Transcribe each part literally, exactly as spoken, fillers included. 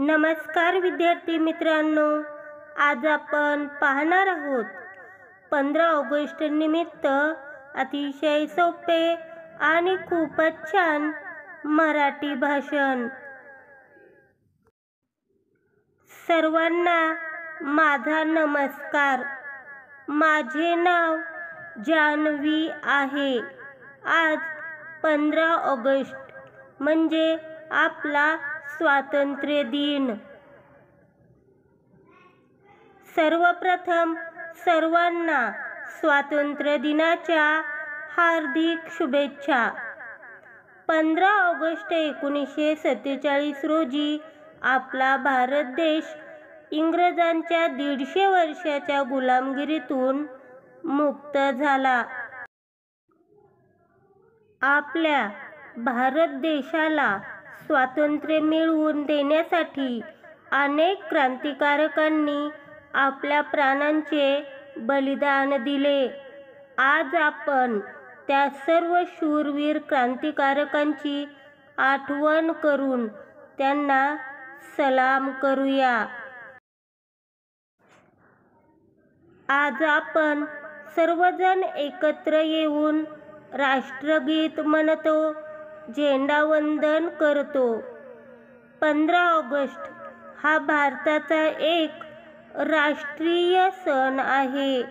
नमस्कार विद्यार्थी मित्रांनो, आज आपण पाहणार आहोत पंधरा ऑगस्ट निमित्त अतिशय सोपे आणि खूपच छान मराठी भाषण। सर्वांना माझा नमस्कार। माझे नाव जान्हवी आहे। आज पंधरा ऑगस्ट म्हणजे आपला स्वातंत्र्य दिन। सर्वप्रथम सर्वांना स्वातंत्र्य दिनाच्या हार्दिक शुभेच्छा। पंधरा ऑगस्ट एकोणीसशे सत्तेचाळीस रोजी आपला भारत देश इंग्रजांच्या दीडशे वर्षाच्या गुलामगिरीतून मुक्त झाला। आपल्या भारत देशाला स्वातंत्र्य मिळवून देण्यासाठी अनेक क्रांतिकारकांनी आपल्या प्राणांचे बलिदान दिले। आज आपण त्या सर्व शूरवीर क्रांतिकारकांची आठवण करून त्यांना सलाम करूया। आज आपण सर्वजण एकत्र येऊन राष्ट्रगीत म्हणतो, झेंडावंदन करतो। पंधरा ऑगस्ट हा भारताचा एक राष्ट्रीय सण आहे।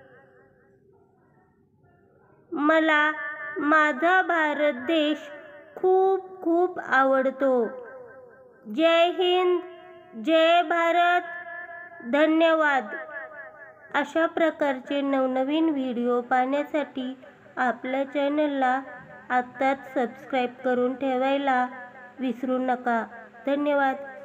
मला माझा भारत देश खूप खूप आवडतो। जय हिंद, जय भारत, धन्यवाद। अशा प्रकारचे नवनवीन व्हिडिओ पाहण्यासाठी आपल्या चॅनलला आत्ताच सबस्क्राईब करून ठेवायला विसरू नका। धन्यवाद।